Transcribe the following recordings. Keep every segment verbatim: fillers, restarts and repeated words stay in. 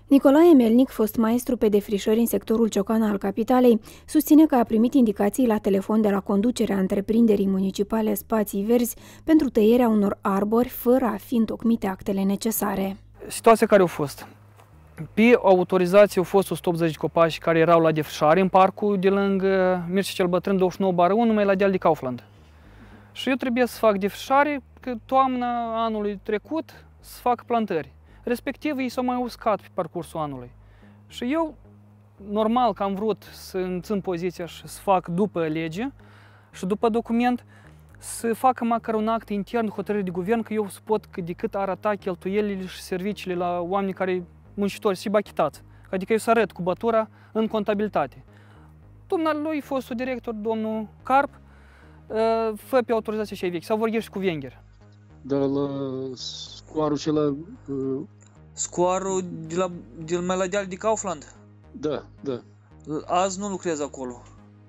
Nicolae Melnic, fost maestru pe defrișări în sectorul Ciocan al capitalei, susține că a primit indicații la telefon de la conducerea întreprinderii municipale Spații Verzi pentru tăierea unor arbori fără a fi întocmite actele necesare. Situația care a fost? Pe autorizație au fost o sută optzeci de copaci care erau la defrișare în parcul de lângă Mircea cel Bătrân douăzeci și nouă bară unu, numai la deal de Kaufland. Și eu trebuie să fac defrișare, că toamna anului trecut să fac plantări. Respectiv, ei s-au mai uscat pe parcursul anului. Și eu, normal că am vrut să îmi țin poziția și să fac după lege și după document, să facă măcar un act intern, hotărâre de guvern, că eu să pot cât de cât arăta cheltuielile și serviciile la oamenii care muncitori și bachitați. Adică eu să arăt cu bătura în contabilitate. Dumnealui, fostul director, domnul Carp, fă pe autorizația cei vechi, sau vorbești cu Wenger. Dar la scoarul și la... Uh... Scoarul de la, de mai la deal de Kaufland? Da, da. Azi nu lucrez acolo.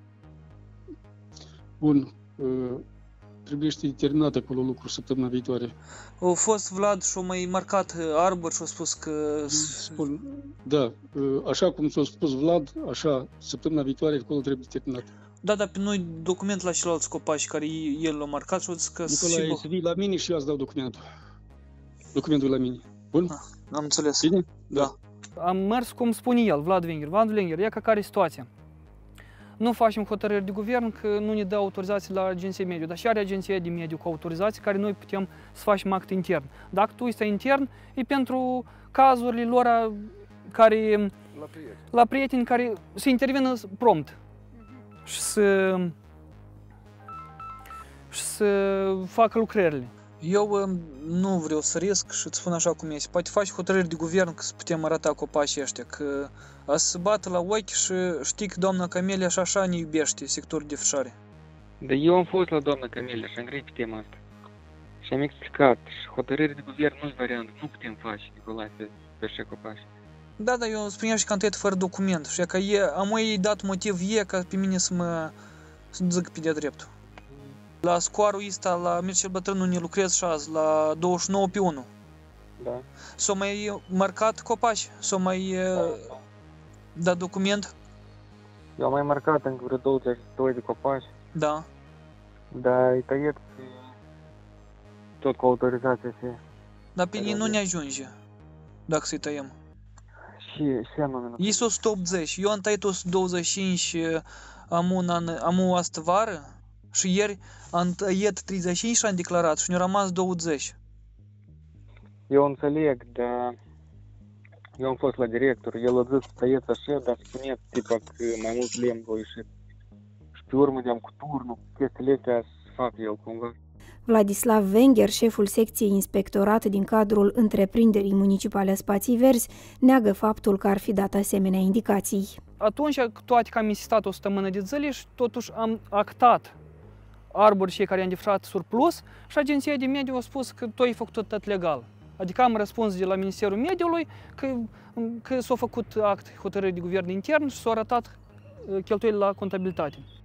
Bun. Uh, trebuie să terminat acolo lucru săptămâna viitoare. A fost Vlad și-a mai marcat arbori și-a spus că... Spun, da, uh, așa cum s-a spus Vlad, așa, săptămâna viitoare acolo trebuie terminat. Da, dar pe noi document la celălalt copaci care el l-a marcat și-a zis că... Nicolae, să vii la mine și eu îți dau documentul. Documentul la mine. Bun? Ah, am înțeles. Bine? Da. Am mers, cum spune el, Vlad Wenger. Vlad Wenger, e ca care situația. Nu facem hotărâri de guvern că nu ne dă autorizații la agenția mediu, dar și are agenția de mediu cu autorizații care noi putem să facem act intern. Dacă tu este intern, e pentru cazurile lor care... La prieteni. La prieteni care se intervină prompt. Și să, și să facă lucrările. Eu nu vreau să risc și îți spun așa cum este. Poate faci hotărâri de guvern că să putem arăta copacii ăștia, că a să bată la ochi și știi că doamna Camelia și așa ne iubește sectorul de defrișare. Da, eu am fost la doamna Camelia și am grei pe tema asta. Și am explicat și hotărâri de guvern nu-s variant, nu putem face, Nicolae, pe, pe așa copaci. Da, da, eu spuneam și că am tăiat fără document și că e, am ei dat motiv e ca pe mine să mă să zic pe de-a dreptul. La scoarul ăsta, la Mircea cel Bătrân, unde lucrez și azi, la douăzeci și nouă pe unu. Da. S-au mai marcat copaci? S-au mai da, da. dat document? Eu am mai marcat încă vreo douăzeci și doi de copaci. Da. Dar e tăiat tot cu autorizația și... Dar pe ei nu ne ajunge, dacă să-i tăiem. Și, și anume. Ei sunt o sută optzeci, eu am tăiat o sută douăzeci și cinci am un an, am o astă vară și ieri am tăiat treizeci și cinci și am declarat și ne-au rămas douăzeci. Eu înțeleg, dar eu am fost la director, el a zis să tăieți așa, dar spuneți tipa că mai mult lemn v-a ieșit. Și pe urmă de-am cu turnul, chestiile astea să fac eu cumva. Vladislav Wenger, șeful secției inspectorat din cadrul întreprinderii municipale Spații Verzi, neagă faptul că ar fi dat asemenea indicații. Atunci, toate că am insistat o săptămână de zile și totuși am actat arbori cei care am defrișat surplus și agenția de mediu a spus că tu ai făcut tot legal. Adică am răspuns de la Ministerul Mediului că, că s-a făcut act hotărâri de guvern intern și s-a arătat cheltuielile la contabilitate.